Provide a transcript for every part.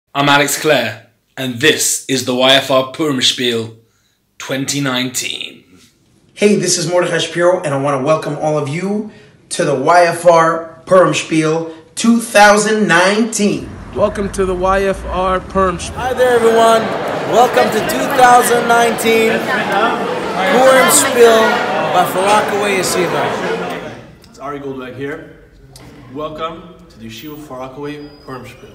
I'm Alex Clare, and this is the YFR Purim Spiel 2019. Hey, this is Mordechai Shapiro, and I want to welcome all of you to the YFR Purim Spiel 2019. Welcome to the YFR Purim Spiel. Hi there, everyone. Welcome to 2019 Purim Spiel by Far Rockaway Yeshiva. It's Ari Goldberg here. Welcome to the Yeshiva Far Rockaway Purim Spiel.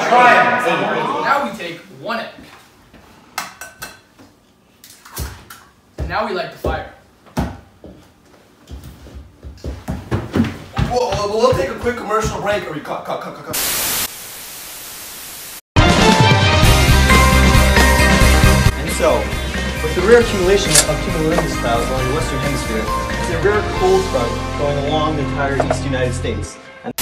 Now we take 1 egg. And now we light the fire. We'll take a quick commercial break. And so, with the rare accumulation of cumulonimbus clouds along the western hemisphere, it's a rare cold front going along the entire east United States.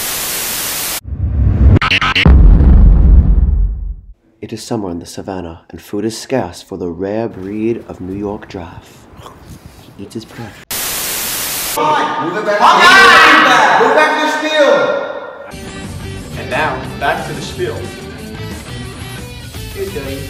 It is summer in the savannah, and food is scarce for the rare breed of New York Giraffe. He eats his prey. Move it back. Move back to the spiel. And now, back to the spiel. Good day.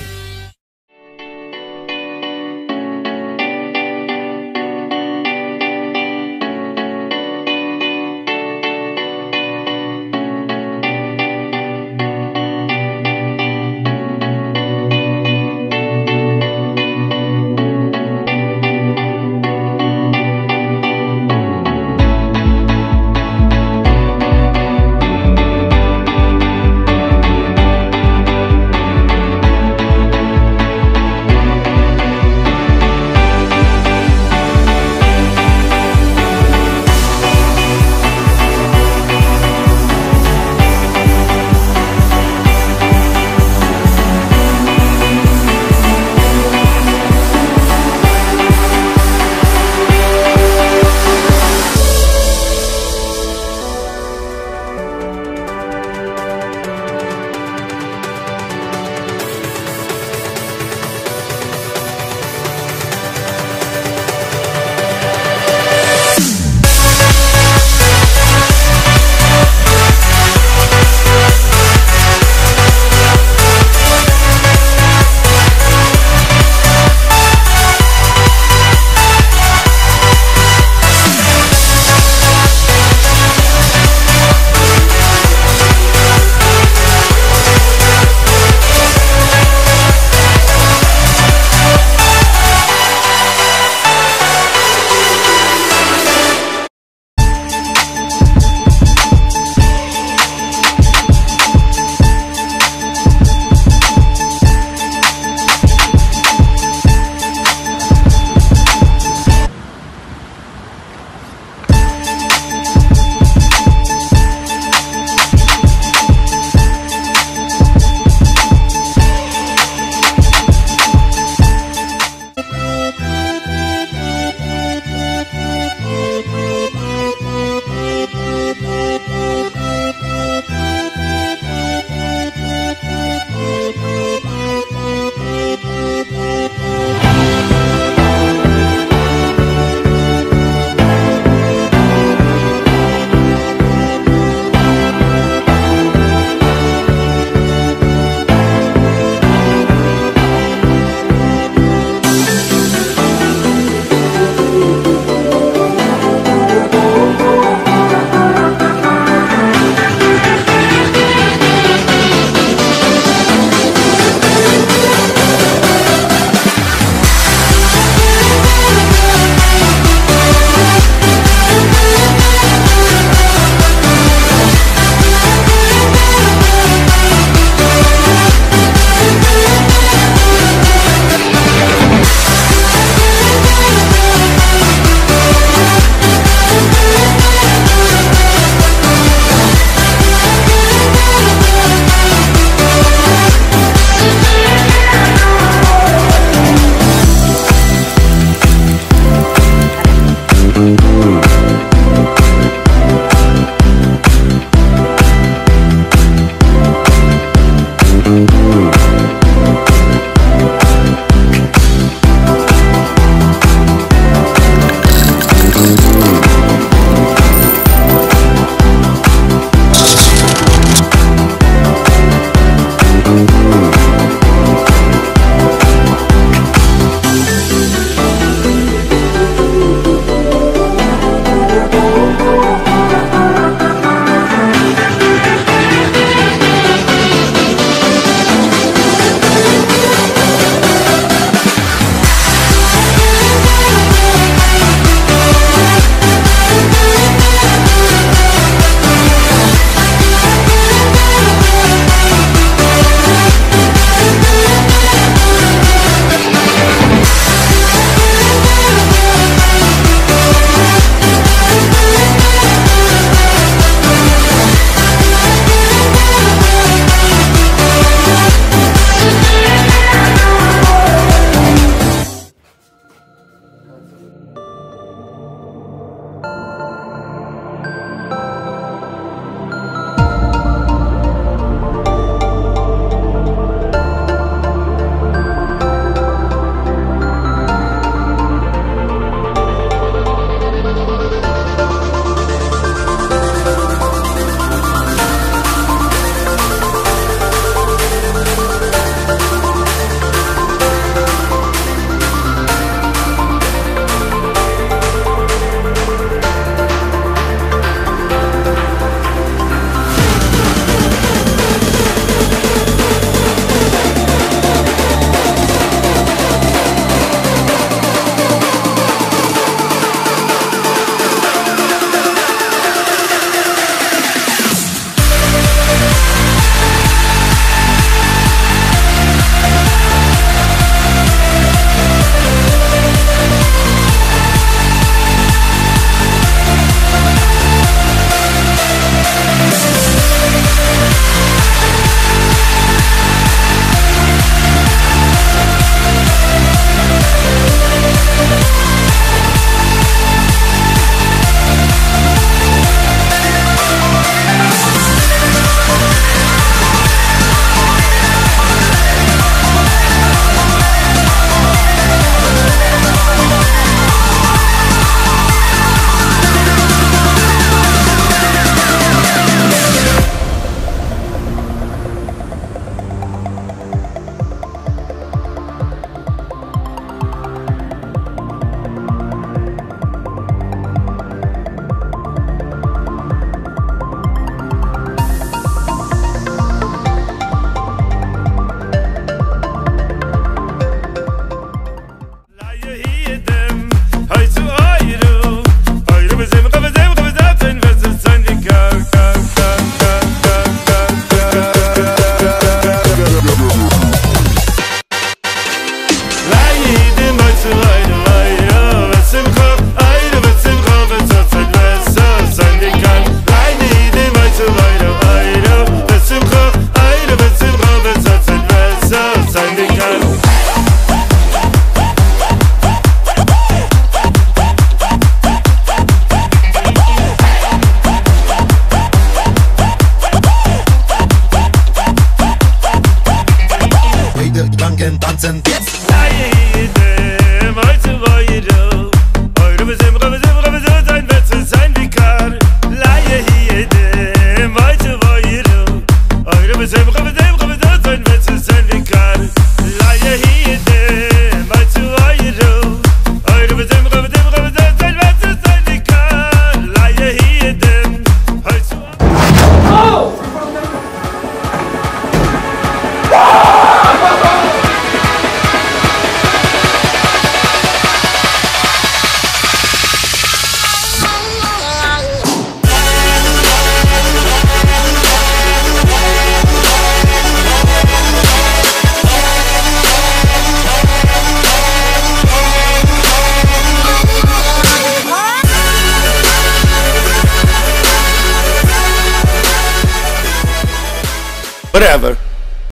tanzen, tanzen jetzt. Sein wird sein Vikar. Laie hier dem, heute war ihr. Eure Besem, sein wird sein Vikar. Laie hier dem, heute war ihr. Eure Besem, sein wird sein Vikar. Laie hier dem, heute war ihr. Whatever.